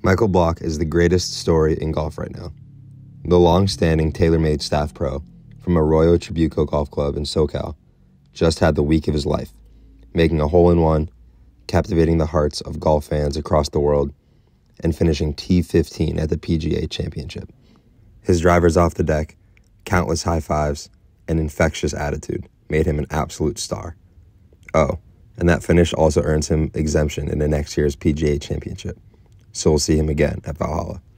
Michael Block is the greatest story in golf right now. The long-standing TaylorMade staff pro from Arroyo Trabuco Golf Club in SoCal just had the week of his life, making a hole-in-one, captivating the hearts of golf fans across the world, and finishing T15 at the PGA Championship. His drivers off the deck, countless high fives, and infectious attitude made him an absolute star. Oh, and that finish also earns him exemption into next year's PGA Championship, so we'll see him again at Valhalla.